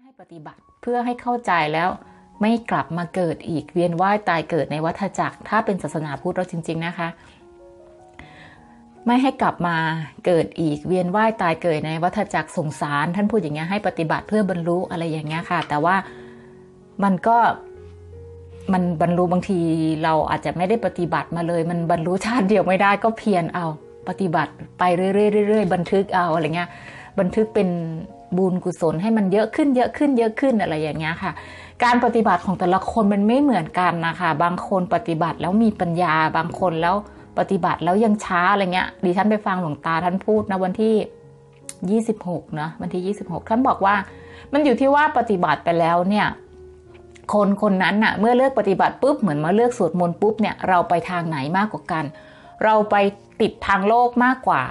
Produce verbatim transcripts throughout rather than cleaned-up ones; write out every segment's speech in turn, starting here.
ให้ปฏิบัติเพื่อให้เข้าใจแล้วไม่กลับมาเกิดอีกเวียนว่ายตายเกิดในวัฏจักรถ้าเป็นศาสนาพุทธเราจริงๆนะคะไม่ให้กลับมาเกิดอีกเวียนว่ายตายเกิดในวัฏจักรสงสารท่านพูดอย่างเงี้ยให้ปฏิบัติเพื่อบรรลุอะไรอย่างเงี้ยค่ะแต่ว่ามันก็มันบรรลุบางทีเราอาจจะไม่ได้ปฏิบัติมาเลยมันบรรลุชาติเดียวไม่ได้ก็เพียรเอาปฏิบัติไปเรื่อยๆๆบันทึกเอาอะไรเงี้ยบันทึกเป็นบุญกุศลให้มันเยอะขึ้นเยอะขึ้นเยอะขึ้นอะไรอย่างเงี้ยค่ะการปฏิบัติของแต่ละคนมันไม่เหมือนกันนะคะบางคนปฏิบัติแล้วมีปัญญาบางคนแล้วปฏิบัติแล้วยังช้าอะไรเงี้ยดิฉันไปฟังหลวงตาท่านพูดนะวันที่ยี่สิบหกนะวันที่ยี่สิบหกท่านบอกว่ามันอยู่ที่ว่าปฏิบัติไปแล้วเนี่ยคนคนนั้นน่ะเมื่อเลิกปฏิบัติปุ๊บเหมือนมาเลิกสวดมนต์ปุ๊บเนี่ยเราไปทางไหนมากกว่ากันเราไปติดทางโลกมากกว่า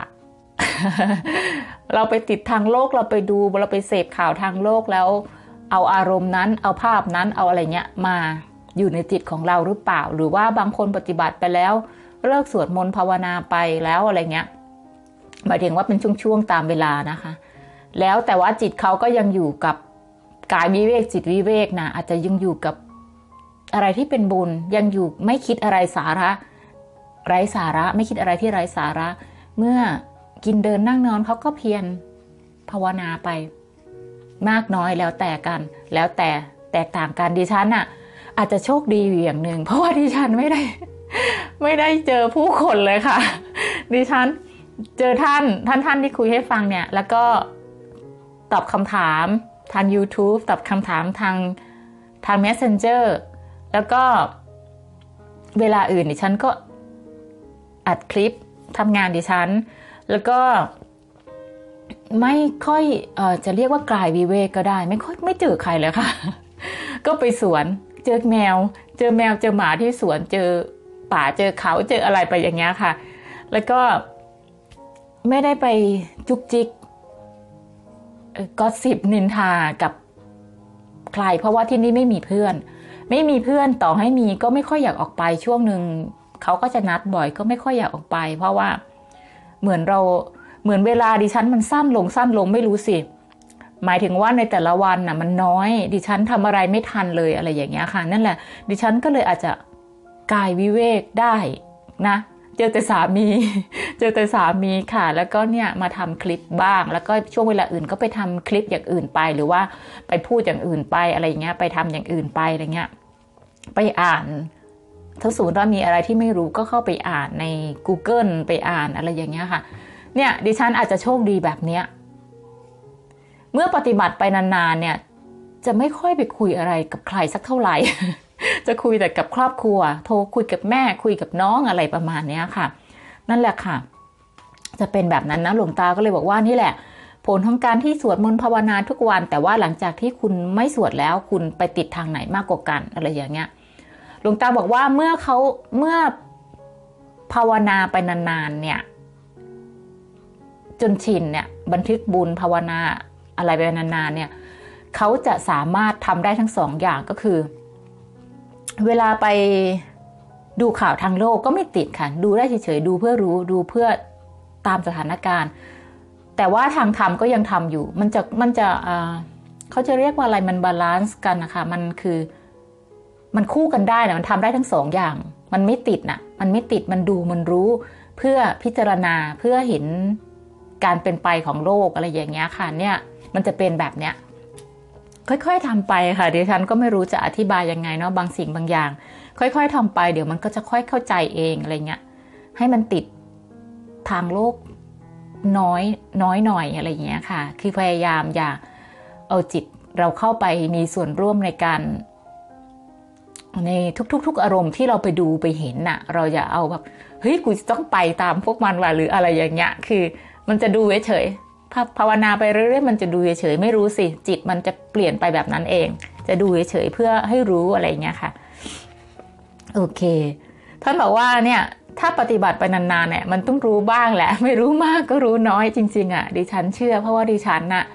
เราไปติดทางโลกเราไปดูเราไปเสพข่าวทางโลกแล้วเอาอารมณ์นั้นเอาภาพนั้นเอาอะไรเงี้ยมาอยู่ในจิตของเราหรือเปล่าหรือว่าบางคนปฏิบัติไปแล้วเลิกสวดมนต์ภาวนาไปแล้วอะไรเงี้ยหมายถึงว่าเป็นช่วงๆตามเวลานะคะแล้วแต่ว่าจิตเขาก็ยังอยู่กับกายวิเวกจิตวิเวกนะอาจจะยังอยู่กับอะไรที่เป็นบุญยังอยู่ไม่คิดอะไรสาระไร้สาระไม่คิดอะไรที่ไร้สาระเมื่อกินเดินนั่งนอนเขาก็เพียรภาวนาไปมากน้อยแล้วแต่กันแล้วแต่แตกต่างกันดิฉันอ่ะอาจจะโชคดีอยู่อย่างหนึ่งเพราะว่าดิฉันไม่ได้ไม่ได้เจอผู้คนเลยค่ะดิฉันเจอท่านท่านท่านที่คุยให้ฟังเนี่ยแล้วก็ตอบคำถามทาง YouTube ตอบคำถามทางทาง Messenger แล้วก็เวลาอื่นดิฉันก็อัดคลิปทำงานดิฉันแล้วก็ไม่ค่อยเอ่อจะเรียกว่ากายวิเวกก็ได้ไม่ค่อยไม่เจอใครเลยค่ะก็ไปสวนเจอแมวเจอแมวเจอหมาที่สวนเจอป่าเจอเขาเจออะไรไปอย่างเงี้ยค่ะแล้วก็ไม่ได้ไปจุกจิกก็สิบนินทากับใครเพราะว่าที่นี่ไม่มีเพื่อนไม่มีเพื่อนต่อให้มีก็ไม่ค่อยอยากออกไปช่วงหนึ่งเขาก็จะนัดบ่อยก็ไม่ค่อยอยากออกไปเพราะว่าเหมือนเราเหมือนเวลาดิฉันมันสั้นลงสั้นลงไม่รู้สิหมายถึงว่าในแต่ละวันน่ะมันน้อยดิฉันทำอะไรไม่ทันเลยอะไรอย่างเงี้ยค่ะนั่นแหละดิฉันก็เลยอาจจะกายวิเวกได้นะเจอแต่สามีเจอแต่สามีค่ะแล้วก็เนี่ยมาทำคลิปบ้างแล้วก็ช่วงเวลาอื่นก็ไปทำคลิปอย่างอื่นไปหรือว่าไปพูดอย่างอื่นไปอะไรเงี้ยไปทำอย่างอื่นไปอะไรเงี้ยไปอ่านถ้าสมมติว่ามีอะไรที่ไม่รู้ก็เข้าไปอ่านใน Google ไปอ่านอะไรอย่างเงี้ยค่ะเนี่ยดิฉันอาจจะโชคดีแบบเนี้ยเมื่อปฏิบัติไปนานๆเนี่ยจะไม่ค่อยไปคุยอะไรกับใครสักเท่าไหร่ จะคุยแต่กับครอบครัวโทรคุยกับแม่คุยกับน้องอะไรประมาณนี้ค่ะนั่นแหละค่ะจะเป็นแบบนั้นนะหลวงตาก็เลยบอกว่านี่แหละผลของการที่สวดมนต์ภาวนาทุกวันแต่ว่าหลังจากที่คุณไม่สวดแล้วคุณไปติดทางไหนมากกว่ากันอะไรอย่างเงี้ยหลวงตาบอกว่าเมื่อเขาเมื่อภาวนาไปนานๆเนี่ยจนชินเนี่ยบันทึกบุญภาวนาอะไรไปนานๆเนี่ยเขาจะสามารถทำได้ทั้งสองอย่างก็คือเวลาไปดูข่าวทางโลกก็ไม่ติดค่ะดูได้เฉยๆดูเพื่อรู้ดูเพื่อตามสถานการณ์แต่ว่าทางธรรมก็ยังทำอยู่มันจะมันจะเขาจะเรียกว่าอะไรมันบาลานซ์กันนะคะมันคือมันคู่กันได้นะมันทำได้ทั้งสองอย่างมันไม่ติดนะมันไม่ติดมันดูมันรู้เพื่อพิจารณาเพื่อเห็นการเป็นไปของโลกอะไรอย่างเงี้ยค่ะเนี่ยมันจะเป็นแบบเนี้ยค่อยๆทำไปค่ะดิฉันก็ไม่รู้จะอธิบายยังไงเนาะบางสิ่งบางอย่างค่อยๆทำไปเดี๋ยวมันก็จะค่อยเข้าใจเองอะไรเงี้ยให้มันติดทางโลกน้อยน้อยหน่อยอะไรเงี้ยค่ะคือพยายามอย่าเอาจิตเราเข้าไปมีส่วนร่วมในการในทุกๆอารมณ์ที่เราไปดูไปเห็นน่ะเราอย่าเอาแบบเฮ้ยกูจะต้องไปตามพวกมันว่ะหรืออะไรอย่างเงี้ยคือมันจะดูเฉยภาวนาไปเรื่อยๆมันจะดูเฉยๆไม่รู้สิจิตมันจะเปลี่ยนไปแบบนั้นเองจะดูเฉยๆเพื่อให้รู้อะไรเงี้ยค่ะโอเคท่านบอกว่าเนี่ยถ้าปฏิบัติไปนานๆเนี่ยมันต้องรู้บ้างแหละไม่รู้มากก็รู้น้อยจริงๆอ่ะดิฉันเชื่อเพราะว่าดิฉันน่ะ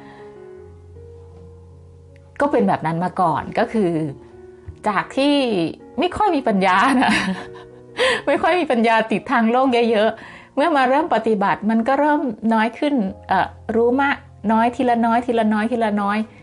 ก็เป็นแบบนั้นมาก่อนก็คือจากที่ไม่ค่อยมีปัญญานะ ไม่ค่อยมีปัญญาติดทางโลกเยอะๆเมื่อมาเริ่มปฏิบัติมันก็เริ่มน้อยขึ้นเอ่อรู้มากน้อยทีละน้อยทีละน้อยทีละน้อย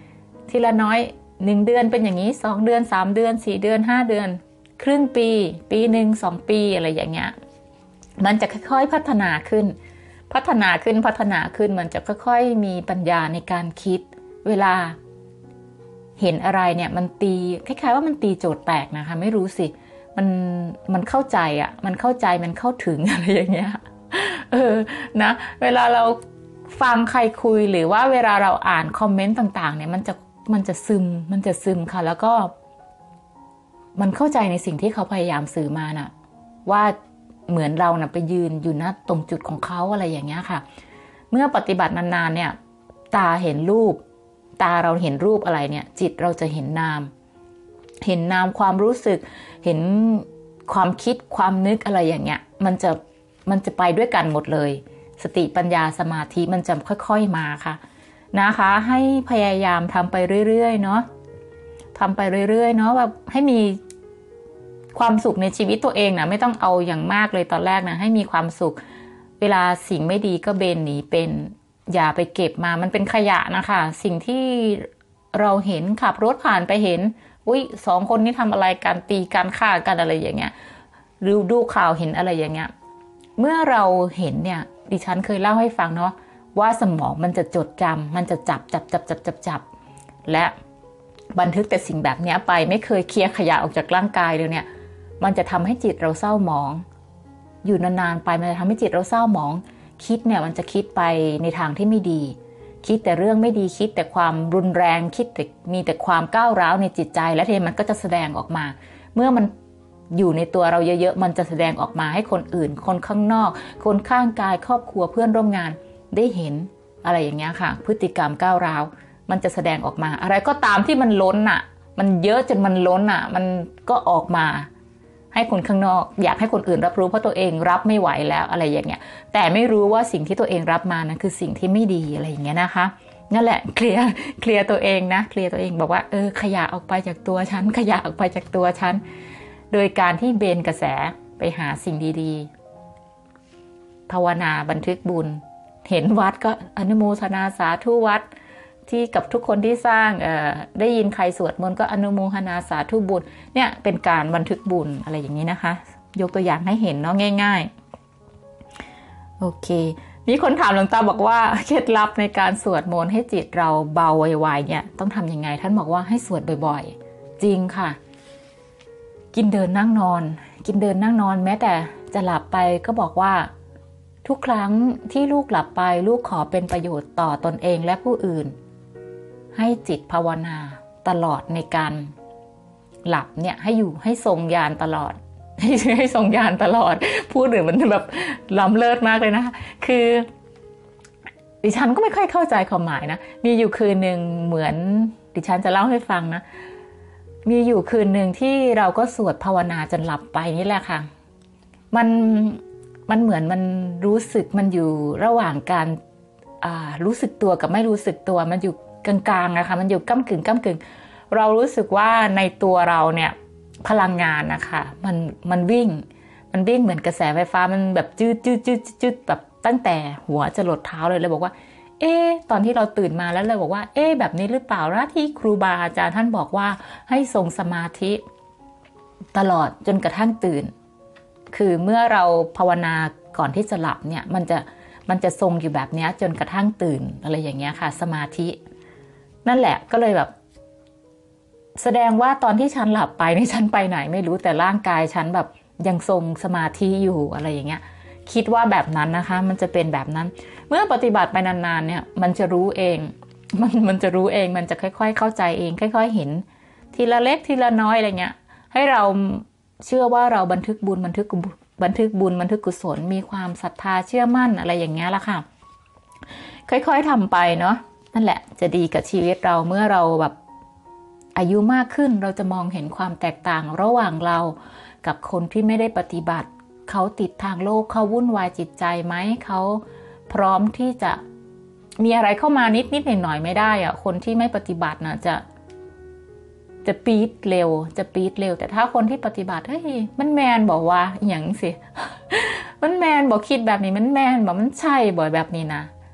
ทีละน้อยหนึ่งเดือนเป็นอย่างนี้สองเดือนสามเดือนสี่เดือนห้าเดือนครึ่งปีปีหนึ่งสองปีอะไรอย่างเงี้ยมันจะค่อยๆพัฒนาขึ้นพัฒนาขึ้นพัฒนาขึ้นมันจะค่อยๆมีปัญญาในการคิดเวลาเห็นอะไรเนี่ยมันตีคล้ายๆว่ามันตีโจทย์แตกนะคะไม่รู้สิมันมันเข้าใจอ่ะมันเข้าใจมันเข้าถึงอะไรอย่างเงี้ยเออนะเวลาเราฟังใครคุยหรือว่าเวลาเราอ่านคอมเมนต์ต่างๆเนี่ยมันจะมันจะซึมมันจะซึมค่ะแล้วก็มันเข้าใจในสิ่งที่เขาพยายามสื่อมาน่ะว่าเหมือนเราน่ะไปยืนอยู่ณตรงจุดของเขาอะไรอย่างเงี้ยค่ะเมื่อปฏิบัตินานๆเนี่ยตาเห็นรูปตาเราเห็นรูปอะไรเนี่ยจิตเราจะเห็นนามเห็นนามความรู้สึกเห็นความคิดความนึกอะไรอย่างเงี้ยมันจะมันจะไปด้วยกันหมดเลยสติปัญญาสมาธิมันจะค่อยๆมาค่ะนะคะให้พยายามทำไปเรื่อยๆเนาะทำไปเรื่อยๆเนาะแบบให้มีความสุขในชีวิตตัวเองนะไม่ต้องเอาอย่างมากเลยตอนแรกนะให้มีความสุขเวลาสิ่งไม่ดีก็เบนหนีเป็นอย่าไปเก็บมามันเป็นขยะนะคะสิ่งที่เราเห็นขับรถผ่านไปเห็นอุ้ยสองคนนี้ทำอะไรกันตีกันฆ่ากันอะไรอย่างเงี้ยหรือดูข่าวเห็นอะไรอย่างเงี้ยเมื่อเราเห็นเนี่ยดิฉันเคยเล่าให้ฟังเนาะว่าสมองมันจะจดจำมันจะจับจับจับจับจับจับและบันทึกแต่สิ่งแบบนี้ไปไม่เคยเคลียร์ขยะออกจากร่างกายเลยเนี่ยมันจะทำให้จิตเราเศร้าหมองอยู่นานๆไปมันจะทำให้จิตเราเศร้าหมองคิดเนี่ยมันจะคิดไปในทางที่ไม่ดีคิดแต่เรื่องไม่ดีคิดแต่ความรุนแรงคิดแต่มีแต่ความก้าวร้าวในจิตใจและทีนี้มันก็จะแสดงออกมาเมื่อมันอยู่ในตัวเราเยอะๆมันจะแสดงออกมาให้คนอื่นคนข้างนอกคนข้างกายครอบครัวเพื่อนร่วมงานได้เห็นอะไรอย่างเงี้ยค่ะพฤติกรรมก้าวร้าวมันจะแสดงออกมาอะไรก็ตามที่มันล้นอ่ะมันเยอะจนมันล้นอ่ะมันก็ออกมาให้คนข้างนอกอยากให้คนอื่นรับรู้เพราะตัวเองรับไม่ไหวแล้วอะไรอย่างเงี้ยแต่ไม่รู้ว่าสิ่งที่ตัวเองรับมานั้นคือสิ่งที่ไม่ดีอะไรอย่างเงี้ยนะคะนั่นแหละเคลียร์เคลียร์ตัวเองนะเคลียร์ตัวเองบอกว่าเออขยะออกไปจากตัวฉันขยะออกไปจากตัวฉันโดยการที่เบนกระแสไปหาสิ่งดีๆภาวนาบันทึกบุญเห็นวัดก็อนุโมทนาสาธุวัดที่กับทุกคนที่สร้างได้ยินใครสวดมนต์ก็อนุโมทนาสาธุบุญเนี่ยเป็นการบันทึกบุญอะไรอย่างนี้นะคะยกตัวอย่างให้เห็นเนาะง่ายๆโอเคมีคนถามหลวงตาบอกว่าเคล็ดลับในการสวดมนต์ให้จิตเราเบาไวๆเนี่ยต้องทำยังไงท่านบอกว่าให้สวดบ่อยๆจริงค่ะกินเดินนั่งนอนกินเดินนั่งนอนแม้แต่จะหลับไปก็บอกว่าทุกครั้งที่ลูกหลับไปลูกขอเป็นประโยชน์ต่อตนเองและผู้อื่นให้จิตภาวนาตลอดในการหลับเนี่ยให้อยู่ให้ทรงญาณตลอดให้ให้ทรงญาณตลอดพูดหรือมันแบบล้ำเลิศมากเลยนะคือดิฉันก็ไม่ค่อยเข้าใจความหมายนะมีอยู่คืนหนึ่งเหมือนดิฉันจะเล่าให้ฟังนะมีอยู่คืนหนึ่งที่เราก็สวดภาวนาจนหลับไปนี่แหละค่ะมันมันเหมือนมันรู้สึกมันอยู่ระหว่างการรู้สึกตัวกับไม่รู้สึกตัวมันอยู่กลางๆนะคะมันอยู่ก้ำกึ่งก้ำกึ่งเรารู้สึกว่าในตัวเราเนี่ยพลังงานนะคะมันมันวิ่งมันวิ่งเหมือนกระแสไฟฟ้ามันแบบจืดจืดจืดจืดแบบตั้งแต่หัวจรดเท้าเลยเลยบอกว่าเอ๊ะตอนที่เราตื่นมาแล้วเลยบอกว่าเอ๊ะแบบนี้หรือเปล่านะที่ครูบาอาจารย์ท่านบอกว่าให้ทรงสมาธิตลอดจนกระทั่งตื่นคือเมื่อเราภาวนาก่อนที่จะหลับเนี่ยมันจะมันจะทรงอยู่แบบนี้จนกระทั่งตื่นอะไรอย่างเงี้ยค่ะสมาธินั่นแหละก็เลยแบบแสดงว่าตอนที่ฉันหลับไปนี่ฉันไปไหนไม่รู้แต่ร่างกายฉันแบบยังทรงสมาธิอยู่อะไรอย่างเงี้ยคิดว่าแบบนั้นนะคะมันจะเป็นแบบนั้นเมื่อปฏิบัติไปนานๆเนี่ยมันจะรู้เองมันมันจะรู้เองมันจะค่อยๆเข้าใจเองค่อยๆเห็นทีละเล็กทีละน้อยอะไรเงี้ยให้เราเชื่อว่าเราบันทึกบุญบันทึกบันทึกบุญบันทึกกุศลมีความศรัทธาเชื่อมั่นอะไรอย่างเงี้ยละค่ะค่อยๆทำไปเนาะนั่นแหละจะดีกับชีวิตเราเมื่อเราแบบอายุมากขึ้นเราจะมองเห็นความแตกต่างระหว่างเรากับคนที่ไม่ได้ปฏิบัติเขาติดทางโลกเขาวุ่นวายจิตใจไหมเขาพร้อมที่จะมีอะไรเข้ามานิดนิดหน่อยหน่อยไม่ได้อะคนที่ไม่ปฏิบัตินะจะจะปี๊ดเร็วจะปี๊ดเร็วแต่ถ้าคนที่ปฏิบัติเฮ้ยมันแมนบอกว่าอย่างสิมันแมนบอกคิดแบบนี้มันแมนบอกมันใช่บ่อยแบบนี้นะ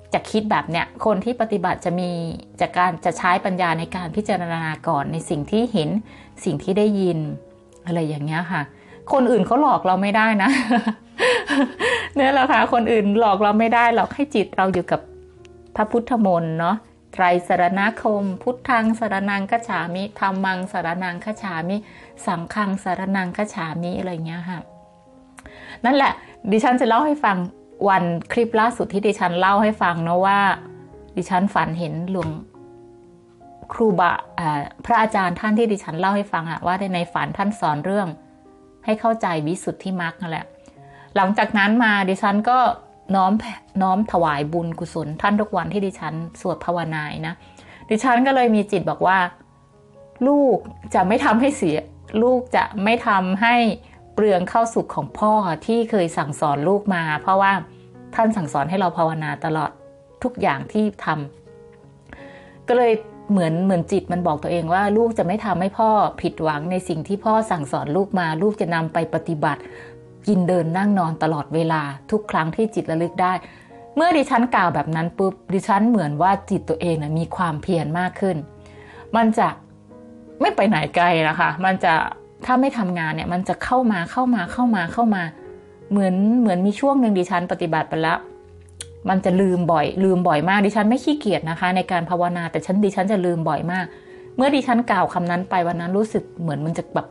จะคิดแบบเนี้ยคนที่ปฏิบัติจะมีจากการจะใช้ปัญญาในการพิจารณาก่อนในสิ่งที่เห็นสิ่งที่ได้ยินอะไรอย่างเงี้ยค่ะคนอื่นเขาหลอกเราไม่ได้นะ เนี่ยแหละค่ะคนอื่นหลอกเราไม่ได้หรอกให้จิตเราอยู่กับพระพุทธมนต์เนาะไตรสรณคมพุทธังสรณังคัจฉามิธัมมังสรณังคัจฉามิสังฆังสรณังคัจฉามิอะไรเงี้ยค่ะนั่นแหละดิฉันจะเล่าให้ฟังวันคลิปล่าสุดที่ดิฉันเล่าให้ฟังเนาะว่าดิฉันฝันเห็นหลวงครูบาพระอาจารย์ท่านที่ดิฉันเล่าให้ฟังอะว่าในฝันท่านสอนเรื่องให้เข้าใจวิสุทธิมรรคนั่นแหละหลังจากนั้นมาดิฉันก็น้อมน้อมถวายบุญกุศลท่านทุกวันที่ดิฉันสวดภาวนานะดิฉันก็เลยมีจิตบอกว่าลูกจะไม่ทำให้เสียลูกจะไม่ทำให้เปลืองข้าวสุขของพ่อที่เคยสั่งสอนลูกมาเพราะว่าท่านสั่งสอนให้เราภาวนาตลอดทุกอย่างที่ทำก็เลยเหมือนเหมือนจิตมันบอกตัวเองว่าลูกจะไม่ทำให้พ่อผิดหวังในสิ่งที่พ่อสั่งสอนลูกมาลูกจะนำไปปฏิบัติกินเดินนั่งนอนตลอดเวลาทุกครั้งที่จิตระลึกได้เมื่อดิฉันกล่าวแบบนั้นปุ๊บดิฉันเหมือนว่าจิตตัวเองนะมีความเพียรมากขึ้นมันจะไม่ไปไหนไกลนะคะมันจะถ้าไม่ทำงานเนี่ยมันจะเข้ามาเข้ามาเข้ามาเข้ามาเหมือนเหมือนมีช่วงหนึ่งดิฉันปฏิบัติไปแล้วมันจะลืมบ่อยลืมบ่อยมากดิฉันไม่ขี้เกียจนะคะในการภาวนาแต่ฉันดิฉันจะลืมบ่อยมากเมื่อดิฉันกล่าวคำนั้นไปวันนั้นรู้สึกเหมือนมันจะแบบ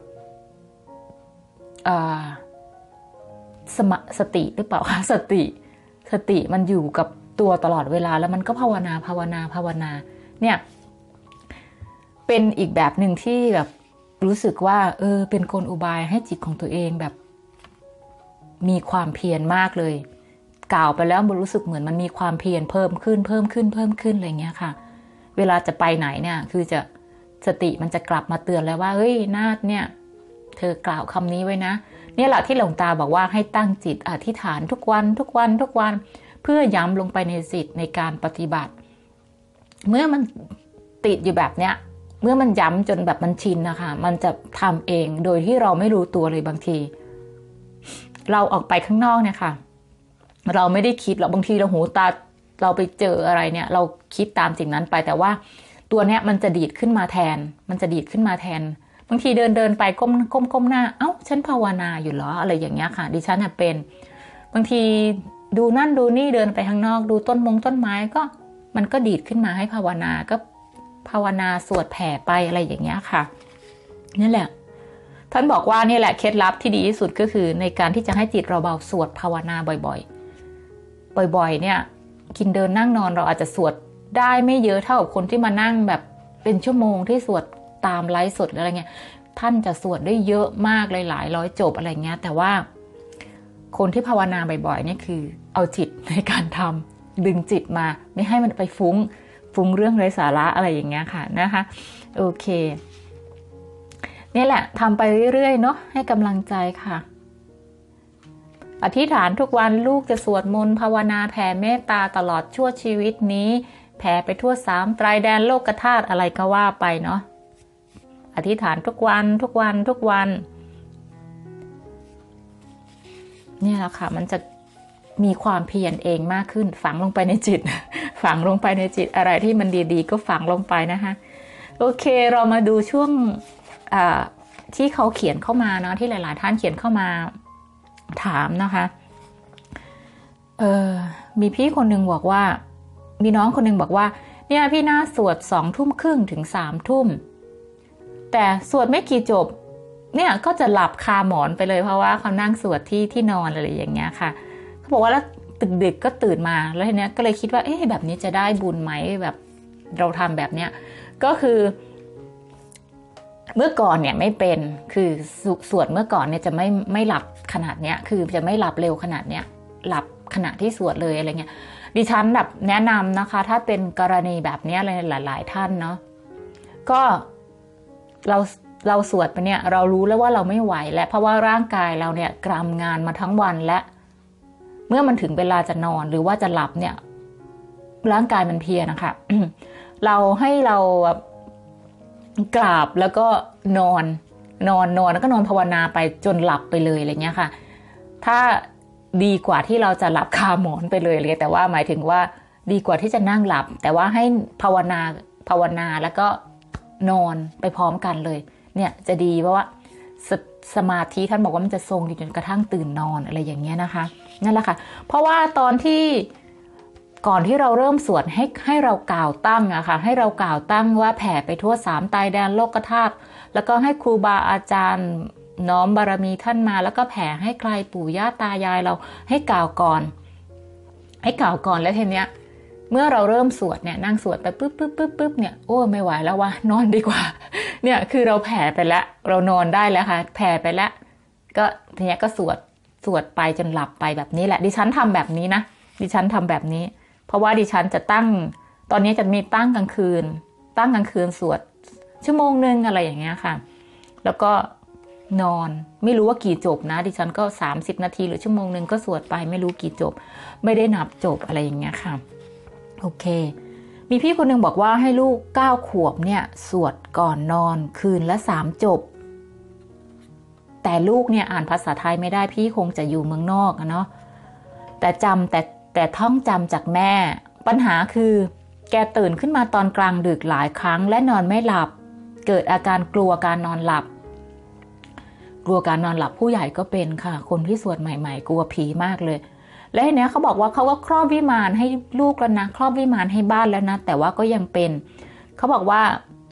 อ่าสมสติหรือเปล่าคะสติสติมันอยู่กับตัวตลอดเวลาแล้วมันก็ภาวนาภาวนาภาวนาเนี่ยเป็นอีกแบบหนึ่งที่แบบรู้สึกว่าเออเป็นกลอุบายให้จิตของตัวเองแบบมีความเพียรมากเลยกล่าวไปแล้วมันรู้สึกเหมือนมันมีความเพียรเพิ่มขึ้นเพิ่มขึ้นเพิ่มขึ้นอะไรเงี้ยค่ะเวลาจะไปไหนเนี่ยคือจะสติมันจะกลับมาเตือนแล้วว่าเฮ้ยนาฏเนี่ยเธอกล่าวคำนี้ไว้นะเนี่ยแหละที่หลวงตาบอกว่าให้ตั้งจิตอธิษฐานทุกวันทุกวันทุกวันเพื่อย้ำลงไปในจิตในการปฏิบัติเมื่อมันติดอยู่แบบเนี้ยเมื่อมันย้ำจนแบบมันชินนะคะมันจะทำเองโดยที่เราไม่รู้ตัวเลยบางทีเราออกไปข้างนอกเนี่ยค่ะเราไม่ได้คิดหรอกบางทีเราหูตาเราไปเจออะไรเนี่ยเราคิดตามสิ่งนั้นไปแต่ว่าตัวเนี้ยมันจะดีดขึ้นมาแทนมันจะดีดขึ้นมาแทนบางทีเดินเดินไปก้มก้มก้มหน้าเอ้าฉันภาวนาอยู่เหรออะไรอย่างเงี้ยค่ะดิฉันเป็นบางทีดูนั่นดูนี่เดินไปข้างนอกดูต้นมงต้นไม้ก็มันก็ดีดขึ้นมาให้ภาวนาก็ภาวนาสวดแผ่ไปอะไรอย่างเงี้ยค่ะนี่แหละท่านบอกว่านี่แหละเคล็ดลับที่ดีที่สุดก็คือในการที่จะให้จิตเราเบาสวดภาวนาบ่อยๆบ่อยๆเนี่ยกินเดินนั่งนอนเราอาจจะสวดได้ไม่เยอะเท่ากับคนที่มานั่งแบบเป็นชั่วโมงที่สวดตามไลฟ์สดอะไรเงี้ยท่านจะสวดได้เยอะมากหลายๆร้อยจบอะไรเงี้ยแต่ว่าคนที่ภาวนาบ่อยๆนี่คือเอาจิตในการทำดึงจิตมาไม่ให้มันไปฟุ้งฟุ้งเรื่องไร้สาระอะไรอย่างเงี้ยค่ะนะคะโอเคนี่แหละทำไปเรื่อยๆเนาะให้กำลังใจค่ะอธิษฐานทุกวันลูกจะสวดมนต์ภาวนาแผ่เมตตาตลอดชั่วชีวิตนี้แผ่ไปทั่วสามไตรแดนโลกธาตุอะไรก็ว่าไปเนาะอธิษฐานทุกวันทุกวันทุกวันเนี่ยแหละค่ะมันจะมีความเพียรเองมากขึ้นฝังลงไปในจิตฝังลงไปในจิตอะไรที่มันดีๆก็ฝังลงไปนะคะโอเคเรามาดูช่วงที่เขาเขียนเข้ามาเนาะที่หลายๆท่านเขียนเข้ามาถามนะคะเออมีพี่คนหนึ่งบอกว่ามีน้องคนหนึ่งบอกว่าเนี่ยพี่น่าสวดสองทุ่มครึ่งถึงสามทุ่มแต่สวดไม่กี่จบเนี่ยก็จะหลับคาหมอนไปเลยเพราะว่าเขานั่งสวดที่ที่นอนอะไรอย่างเงี้ยค่ะเขาบอกว่าแล้วดึกๆก็ตื่นมาแล้วทีเนี้ยก็เลยคิดว่าเอ๊ะแบบนี้จะได้บุญไหมแบบเราทำแบบเนี้ยก็คือเมื่อก่อนเนี่ยไม่เป็นคือสวดเมื่อก่อนเนี่ยจะไม่ไม่หลับขนาดเนี้ยคือจะไม่หลับเร็วขนาดเนี้ยหลับขณะที่สวดเลยอะไรเงี้ยดิฉันแบบแนะนำนะคะถ้าเป็นกรณีแบบนี้เลยหลายๆท่านเนาะก็เราเราสวดไปเนี่ยเรารู้แล้วว่าเราไม่ไหวและเพราะว่าร่างกายเราเนี่ยกรำงานมาทั้งวันและเมื่อมันถึงเวลาจะนอนหรือว่าจะหลับเนี่ยร่างกายมันเพลียนะคะ เราให้เรากราบแล้วก็นอนนอนนอนแล้วก็นอนภาวนาไปจนหลับไปเลยอะไรเงี้ยค่ะถ้าดีกว่าที่เราจะหลับคาหมอนไปเลยเลยแต่ว่าหมายถึงว่าดีกว่าที่จะนั่งหลับแต่ว่าให้ภาวนาภาวนาแล้วก็นอนไปพร้อมกันเลยเนี่ยจะดีเพราะว่าสสมาธิท่านบอกว่ามันจะทรงอยู่จนกระทั่งตื่นนอนอะไรอย่างเงี้ยนะคะนั่นแหละค่ะเพราะว่าตอนที่ก่อนที่เราเริ่มสวดให้ให้เรากล่าวตั้งอะค่ะให้เรากล่าวตั้งว่าแผ่ไปทั่วสามตายแดนโลกธาตุแล้วก็ให้ครูบาอาจารย์น้อมบารมีท่านมาแล้วก็แผ่ให้ใครปู่ย่าตายายเราให้กล่าวก่อนให้กล่าวก่อนแล้วทีเนี้ยเมื่อเราเริ่มสวดเนี่ยนั่งสวดไปปึ๊บปึ๊บปึ๊บปึ๊บเนี่ยโอ้ไม่ไหวแล้ววะนอนดีกว่าเนี่ยคือเราแผ่ไปแล้วเรานอนได้แล้วค่ะแผ่ไปแล้วก็ทีเนี้ยก็สวดสวดไปจนหลับไปแบบนี้แหละดิฉันทำแบบนี้นะดิฉันทำแบบนี้เพราะว่าดิฉันจะตั้งตอนนี้จะมีตั้งกลางคืนตั้งกลางคืนสวดชั่วโมงนึงอะไรอย่างเงี้ยค่ะแล้วก็นอนไม่รู้ว่ากี่จบนะดิฉันก็สามสิบนาทีหรือชั่วโมงนึงก็สวดไปไม่รู้กี่จบไม่ได้นับจบอะไรอย่างเงี้ยค่ะโอเคมีพี่คนนึงบอกว่าให้ลูกเก้าขวบเนี่ยสวดก่อนนอนคืนละสามจบแต่ลูกเนี่ยอ่านภาษาไทยไม่ได้พี่คงจะอยู่เมืองนอกอะเนาะแต่จำแต่แต่ท่องจำจากแม่ปัญหาคือแกตื่นขึ้นมาตอนกลางดึกหลายครั้งและนอนไม่หลับเกิดอาการกลัวการนอนหลับกลัวการนอนหลับผู้ใหญ่ก็เป็นค่ะคนที่สวดใหม่ๆกลัวผีมากเลยและทีนี้เขาบอกว่าเขาก็ครอบวิมานให้ลูกแล้วนะครอบวิมานให้บ้านแล้วนะแต่ว่าก็ยังเป็นเขาบอกว่า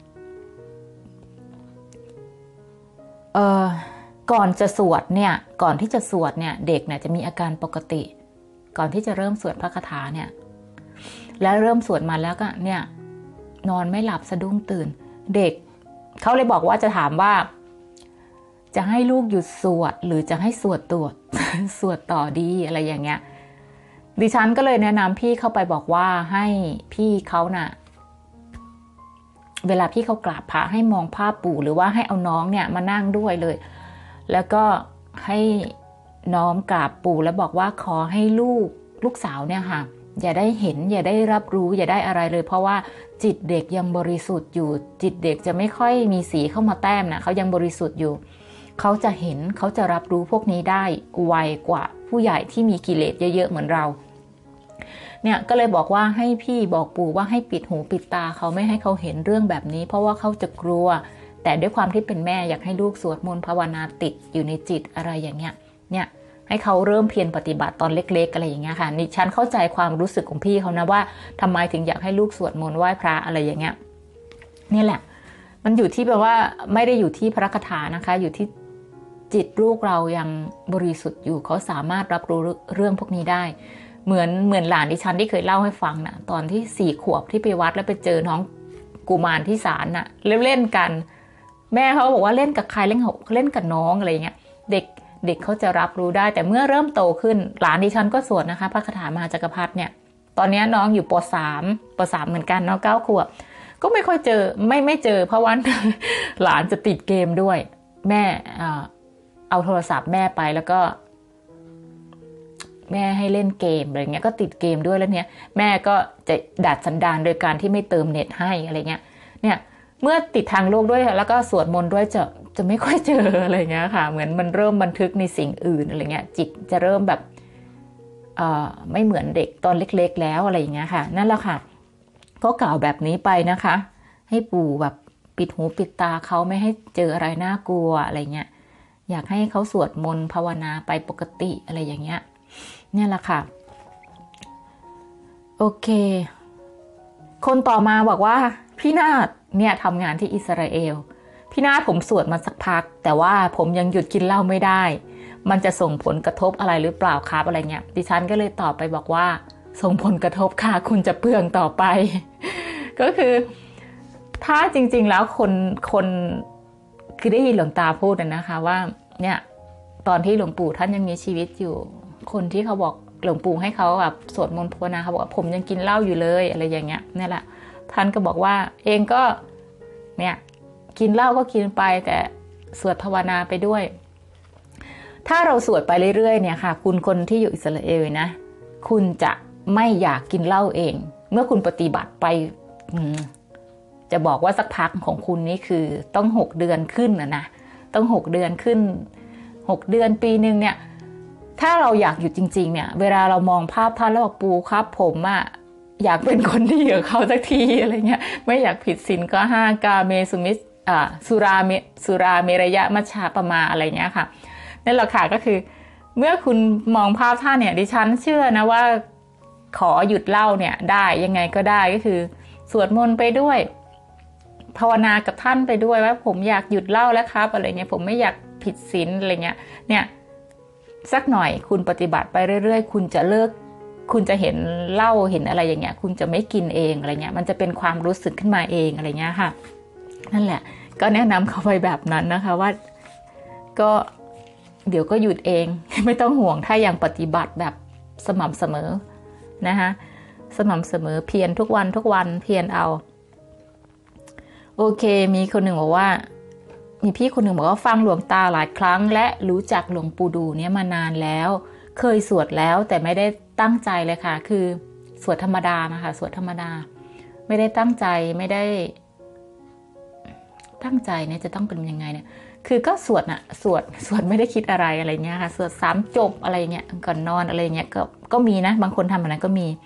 เออก่อนจะสวดเนี่ยก่อนที่จะสวดเนี่ยเด็กเนี่ยจะมีอาการปกติก่อนที่จะเริ่มสวดพระคาถาเนี่ยและเริ่มสวดมาแล้วก็เนี่ยนอนไม่หลับสะดุ้งตื่นเด็กเขาเลยบอกว่าจะถามว่าจะให้ลูกหยุดสวดหรือจะให้สวดตัว สวดต่อดีอะไรอย่างเงี้ยดิฉันก็เลยแนะนำพี่เข้าไปบอกว่าให้พี่เขาน่ะเวลาพี่เขากราบพระให้มองภาพปู่หรือว่าให้เอาน้องเนี่ยมานั่งด้วยเลยแล้วก็ให้น้อมกราบปู่แล้วบอกว่าขอให้ลูกลูกสาวเนี่ยค่ะอย่าได้เห็นอย่าได้รับรู้อย่าได้อะไรเลยเพราะว่าจิตเด็กยังบริสุทธิ์อยู่จิตเด็กจะไม่ค่อยมีสีเข้ามาแต้มนะเขายังบริสุทธิ์อยู่เขาจะเห็นเขาจะรับรู้พวกนี้ได้ไวกว่าผู้ใหญ่ที่มีกิเลสเยอะๆเหมือนเราเนี่ยก็เลยบอกว่าให้พี่บอกปู่ว่าให้ปิดหูปิดตาเขาไม่ให้เขาเห็นเรื่องแบบนี้เพราะว่าเขาจะกลัวแต่ด้วยความที่เป็นแม่อยากให้ลูกสวดมนต์ภาวนาติดอยู่ในจิตอะไรอย่างเงี้ยเนี่ยให้เขาเริ่มเพียรปฏิบัติตอนเล็กๆอะไรอย่างเงี้ยค่ะนี่ฉันเข้าใจความรู้สึกของพี่เขานะว่าทำไมถึงอยากให้ลูกสวดมนต์ไหว้พระอะไรอย่างเงี้ยนี่แหละมันอยู่ที่แบบว่าไม่ได้อยู่ที่พระคาถานะคะอยู่ที่จิตลูกเรายังบริสุทธิ์อยู่เขาสามารถรับรู้เรื่องพวกนี้ได้เหมือนเหมือนหลานดิฉันที่เคยเล่าให้ฟังนะตอนที่สี่ขวบที่ไปวัดแล้วไปเจอน้องกุมารที่ศาลน่ะเล่นกันแม่เขาบอกว่าเล่นกับใครเล่นเล่นกับน้องอะไรอย่างเงี้ยเด็กเด็กเขาจะรับรู้ได้แต่เมื่อเริ่มโตขึ้นหลานดิฉันก็สวดนะคะพระคาถามหาจักรพรรดิเนี่ยตอนนี้น้องอยู่ป.สาม ป.สามเหมือนกันเนาะเก้าขวบก็ไม่ค่อยเจอไม่ไม่เจอเพราะว่า หลานจะติดเกมด้วยแม่เอาโทรศัพท์แม่ไปแล้วก็แม่ให้เล่นเกมอะไรเงี้ยก็ติดเกมด้วยแล้วเนี่ยแม่ก็จะดัดสันดานโดยการที่ไม่เติมเน็ตให้อะไรเงี้ยเนี่ยเมื่อติดทางโลกด้วยแล้วก็สวดมนต์ด้วยจะจะไม่ค่อยเจออะไรเงี้ยค่ะเหมือนมันเริ่มบันทึกในสิ่งอื่นอะไรเงี้ยจิตจะเริ่มแบบเอ่อไม่เหมือนเด็กตอนเล็กๆแล้วอะไรอย่างเงี้ยค่ะนั่นแหละค่ะก็กล่าวแบบนี้ไปนะคะให้ปู่แบบปิดหูปิดตาเขาไม่ให้เจออะไรน่ากลัวอะไรเงี้ยอยากให้เขาสวดมนต์ภาวนาไปปกติอะไรอย่างเงี้ยเนี่ยแหละค่ะโอเคคนต่อมาบอกว่าพี่นาฏเนี่ยทำงานที่อิสราเอลพี่นาฏผมสวดมาสักพักแต่ว่าผมยังหยุดกินเหล้าไม่ได้มันจะส่งผลกระทบอะไรหรือเปล่าครับอะไรเงี้ยดิฉันก็เลยตอบไปบอกว่าส่งผลกระทบค่ะคุณจะเปลืองต่อไป ก็คือถ้าจริงๆแล้วคนคนคือได้ยินหลวงตาพูดนะคะว่าเนี่ยตอนที่หลวงปู่ท่านยังมีชีวิตอยู่คนที่เขาบอกหลวงปู่ให้เขาแบบสวดมนต์ภาวนาเขาบอกว่าผมยังกินเหล้าอยู่เลยอะไรอย่างเงี้ยนี่แหละท่านก็บอกว่าเองก็เนี่ยกินเหล้าก็กินไปแต่สวดภาวนาไปด้วยถ้าเราสวดไปเรื่อยๆเนี่ยค่ะคุณคนที่อยู่อิสราเอลนะคุณจะไม่อยากกินเหล้าเองเมื่อคุณปฏิบัติไปจะบอกว่าสักพักของคุณนี่คือต้องหกเดือนขึ้นนะนะต้องหกเดือนขึ้นหกเดือนปีนึงเนี่ยถ้าเราอยากหยุดจริงๆเนี่ยเวลาเรามองภาพท่านแล้วบอกปู่ครับผมอะอยากเป็นคนดีกับเขาสักทีอะไรเงี้ยไม่อยากผิดศีลก็ห้ากาเมสุมิสอ่าสุราเมสุราเมรยะมัชฌาปมาอะไรเงี้ยค่ะนั่นแหละค่ะก็คือเมื่อคุณมองภาพท่านเนี่ยดิฉันเชื่อนะว่าขอหยุดเหล้าเนี่ยได้ยังไงก็ได้ก็คือสวดมนต์ไปด้วยภาวนากับท่านไปด้วยว่าผมอยากหยุดเหล้าแล้วครับอะไรเงี้ยผมไม่อยากผิดศีลอะไรเงี้ยเนี่ยสักหน่อยคุณปฏิบัติไปเรื่อยๆคุณจะเลิกคุณจะเห็นเหล้าเห็นอะไรอย่างเงี้ยคุณจะไม่กินเองอะไรเงี้ยมันจะเป็นความรู้สึกขึ้นมาเองอะไรเงี้ยค่ะนั่นแหละก็แนะนำเขาไปแบบนั้นนะคะว่าก็เดี๋ยวก็หยุดเองไม่ต้องห่วงถ้ายังปฏิบัติแบบสม่ำเสมอนะคะสม่ำเสมอเพียรทุกวันทุกวันเพียรเอาโอเคมีคนหนึ่งบอกว่ามีพี่คนหนึ่งบอกว่าฟังหลวงตาหลายครั้งและรู้จักหลวงปู่ดูเนี่ยมานานแล้วเคยสวดแล้วแต่ไม่ได้ตั้งใจเลยค่ะคือสวดธรรมดานะคะสวดธรรมดาไม่ได้ตั้งใจไม่ได้ตั้งใจเนี่ยจะต้องเป็นยังไงเนี่ยคือก็สวดน่ะสวดสวดไม่ได้คิดอะไรอะไรเงี้ยค่ะสวดสามจบอะไรเงี้ยก่อนนอนอะไรเงี้ยก็ก็มีนะบางคนทำแบบนั้นก็มี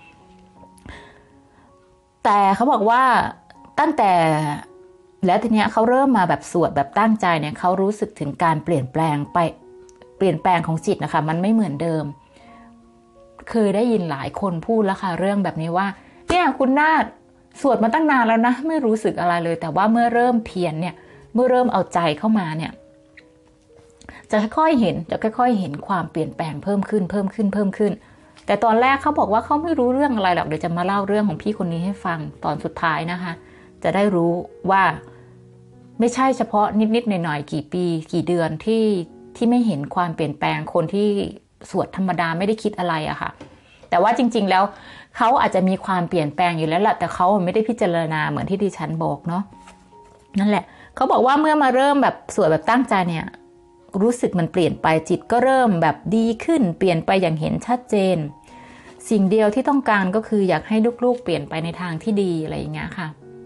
แต่เขาบอกว่าตั้งแต่แล้วทีเนี้ยเขาเริ่มมาแบบสวดแบบตั้งใจเนี่ยเขารู้สึกถึงการเปลี่ยนแปลงไปเปลี่ยนแปลงของจิตนะคะมันไม่เหมือนเดิมเคยได้ยินหลายคนพูดแล้วค่ะเรื่องแบบนี้ว่าเนี่ยคุณนาฏสวดมาตั้งนานแล้วนะไม่รู้สึกอะไรเลยแต่ว่าเมื่อเริ่มเพียรเนี่ยเมื่อเริ่มเอาใจเข้ามาเนี่ยจะค่อยๆเห็นจะค่อยๆเห็นความเปลี่ยนแปลงเพิ่มขึ้นเพิ่มขึ้นเพิ่มขึ้นแต่ตอนแรกเขาบอกว่าเขาไม่รู้เรื่องอะไรหรอกเดี๋ยวจะมาเล่าเรื่องของพี่คนนี้ให้ฟังตอนสุดท้ายนะคะจะได้รู้ว่าไม่ใช่เฉพาะนิดๆหน่อยๆกี่ปีกี่เดือนที่ที่ไม่เห็นความเปลี่ยนแปลงคนที่สวดธรรมดาไม่ได้คิดอะไรอะค่ะแต่ว่าจริงๆแล้วเขาอาจจะมีความเปลี่ยนแปลงอยู่แล้วแหละแต่เขาไม่ได้พิจารณาเหมือนที่ดิฉันบอกเนาะนั่นแหละเขาบอกว่าเมื่อมาเริ่มแบบสวดแบบตั้งใจเนี่ยรู้สึกมันเปลี่ยนไปจิตก็เริ่มแบบดีขึ้นเปลี่ยนไปอย่างเห็นชัดเจนสิ่งเดียวที่ต้องการก็คืออยากให้ลูกๆเปลี่ยนไปในทางที่ดีอะไรอย่างเงี้ยค่ะ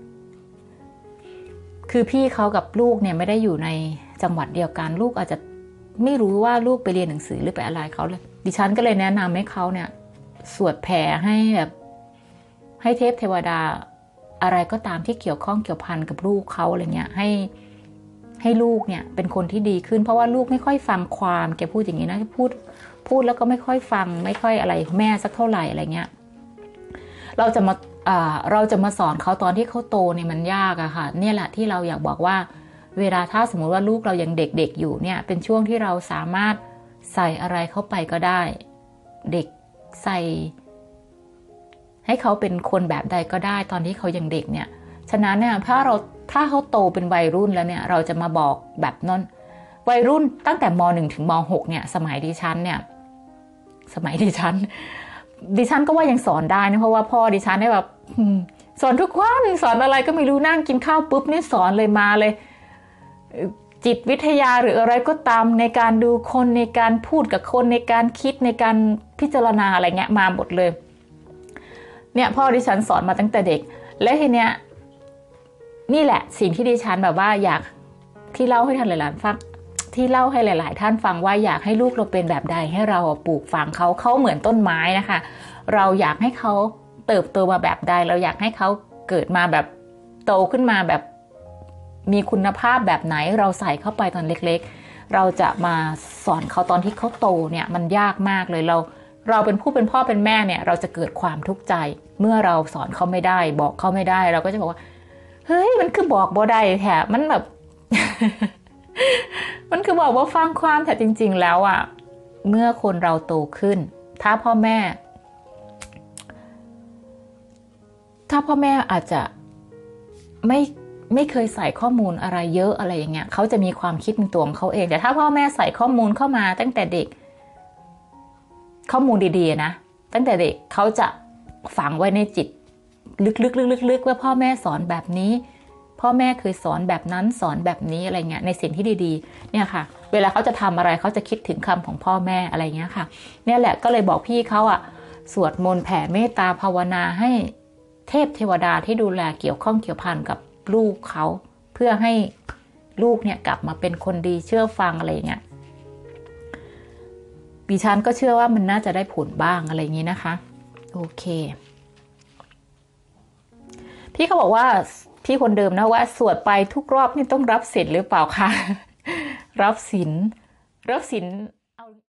คือพี่เขากับลูกเนี่ยไม่ได้อยู่ในจังหวัดเดียวกันลูกอาจจะไม่รู้ว่าลูกไปเรียนหนังสือหรือไปอะไรเขาเลยดิฉันก็เลยแนะนำให้เขาเนี่ยสวดแผ่ให้แบบให้เทพเทวดาอะไรก็ตามที่เกี่ยวข้องเกี่ยวพันกับลูกเขาอะไรเงี้ยให้ให้ลูกเนี่ยเป็นคนที่ดีขึ้นเพราะว่าลูกไม่ค่อยฟังความแกพูดอย่างนี้นะพูดพูดแล้วก็ไม่ค่อยฟังไม่ค่อยอะไรแม่สักเท่าไหร่อะไรเงี้ยเราจะมาเราจะมาสอนเขาตอนที่เขาโตเนี่ยมันยากอะค่ะเนี่ยแหละที่เราอยากบอกว่าเวลาถ้าสมมติว่าลูกเรายังเด็กๆอยู่เนี่ยเป็นช่วงที่เราสามารถใส่อะไรเข้าไปก็ได้เด็กใส่ให้เขาเป็นคนแบบใดก็ได้ตอนที่เขายังเด็กเนี่ยฉะนั้นเนี่ยถ้าเราถ้าเขาโตเป็นวัยรุ่นแล้วเนี่ยเราจะมาบอกแบบนั้นวัยรุ่นตั้งแต่ม.หนึ่ง ถึงม.หก เนี่ยสมัยดิฉันเนี่ยสมัยดิฉันดิฉันก็ว่ายังสอนได้นะเพราะว่าพ่อดิฉันเนี่ยแบบสอนทุกวันสอนอะไรก็ไม่รู้นั่งกินข้าวปุ๊บนี่สอนเลยมาเลยจิตวิทยาหรืออะไรก็ตามในการดูคนในการพูดกับคนในการคิดในการพิจารณาอะไรเงี้ยมาหมดเลยเนี่ยพ่อดิฉันสอนมาตั้งแต่เด็กและทีเนี้ยนี่แหละสิ่งที่ดิฉันแบบว่าอยากที่เล่าให้ท่านหลายๆฟังที่เล่าให้หลายๆท่านฟังว่าอยากให้ลูกเราเป็นแบบใดให้เราปลูกฝังเขาเขาเหมือนต้นไม้นะคะเราอยากให้เขาเติบโตมาแบบใดเราอยากให้เขาเกิดมาแบบโตขึ้นมาแบบมีคุณภาพแบบไหนเราใส่เข้าไปตอนเล็กๆเราจะมาสอนเขาตอนที่เขาโตเนี่ยมันยากมากเลยเราเราเป็นผู้เป็นพ่อเป็นแม่เนี่ยเราจะเกิดความทุกข์ใจเมื่อเราสอนเขาไม่ได้บอกเขาไม่ได้เราก็จะบอกว่าเฮ้ยมันคือบอกบ่ได้แถมมันแบบ มันคือบอกว่าฟังความแต่จริงๆแล้วอ่ะเมื่อคนเราโตขึ้นถ้าพ่อแม่ถ้าพ่อแม่อาจจะไม่ไม่เคยใส่ข้อมูลอะไรเยอะอะไรอย่างเงี้ยเขาจะมีความคิดเป็นตัวของเขาเองแต่ถ้าพ่อแม่ใส่ข้อมูลเข้ามาตั้งแต่เด็กข้อมูลดีๆนะตั้งแต่เด็กเขาจะฝังไว้ในจิตลึกๆๆๆว่าพ่อแม่สอนแบบนี้พ่อแม่เคยสอนแบบนั้นสอนแบบนี้อะไรเงี้ยในสิ่งที่ดีๆเนี่ยค่ะเวลาเขาจะทำอะไรเขาจะคิดถึงคำของพ่อแม่อะไรเงี้ยค่ะเนี่ยแหละก็เลยบอกพี่เขาอ่ะสวดมนต์แผ่เมตตาภาวนาให้เทพเทวดาที่ดูแลเกี่ยวข้องเกี่ยวพันกับลูกเขาเพื่อให้ลูกเนี่ยกลับมาเป็นคนดีเชื่อฟังอะไรเงี้ยดิฉันก็เชื่อว่ามันน่าจะได้ผลบ้างอะไรอย่างนี้นะคะโอเคพี่เขาบอกว่าพี่คนเดิมนะว่าสวดไปทุกรอบนี่ต้องรับศีลหรือเปล่าคะรับศีลรับศีล